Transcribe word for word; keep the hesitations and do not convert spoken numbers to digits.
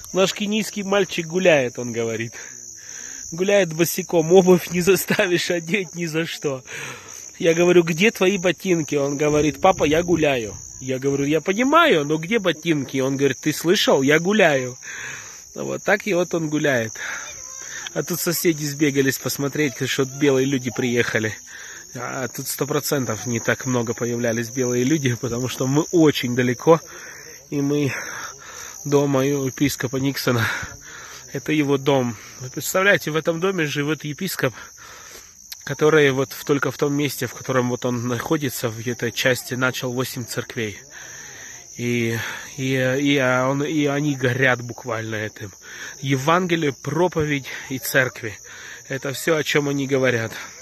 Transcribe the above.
Наш кенийский мальчик гуляет, он говорит. Гуляет босиком, обувь не заставишь одеть ни за что. Я говорю, где твои ботинки? Он говорит, папа, я гуляю. Я говорю, я понимаю, но где ботинки? Он говорит, ты слышал? Я гуляю. Вот так и вот он гуляет. А тут соседи сбегались посмотреть, что белые люди приехали. А тут сто процентов не так много появлялись белые люди, потому что мы очень далеко. И мы дома епископа Никсона. Это его дом. Вы представляете, в этом доме живет епископ, который вот только в том месте, в котором вот он находится, в этой части, начал восемь церквей. И, и, и, он, и они горят буквально этим. Евангелие, проповедь и церкви. Это все, о чем они говорят.